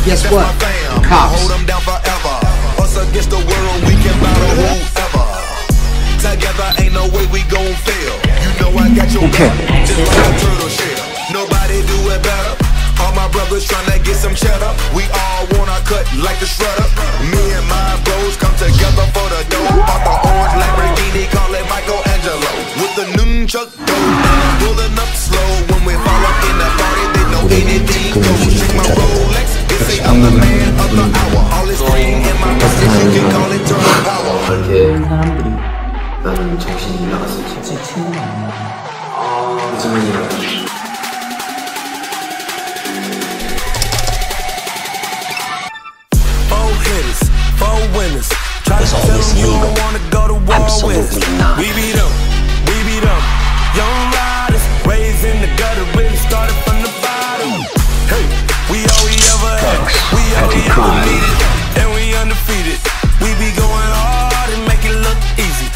guess what? The cops. Hold them down forever. Us against the world, we can battle whoever. Together ain't no way we gon' fail. You know I got your back, just like a turtle shell. Nobody do it better. All my brothers tryna get some cheddar. We all want our cut like the shredder. Me and my bros come together for the dough. Off the orange Lamborghini, call it Michelangelo. With the nunchuck dough, and I'm pulling up slow. When we fall up in the party, they know anything goes. Check my Rolex, they say I'm the man of the hour. All this green in my message, you can call it turtle power. 이렇게 사람들이 나는 정신이 나갔을 때 무슨 일이야? Four winners. Try to tell them you don't wanna go to war with us. We beat them, young riders, raised in the gutter, really started from the bottom. Hey, we all we ever had, we all we ever needed, and we undefeated. We be going hard and make it look easy.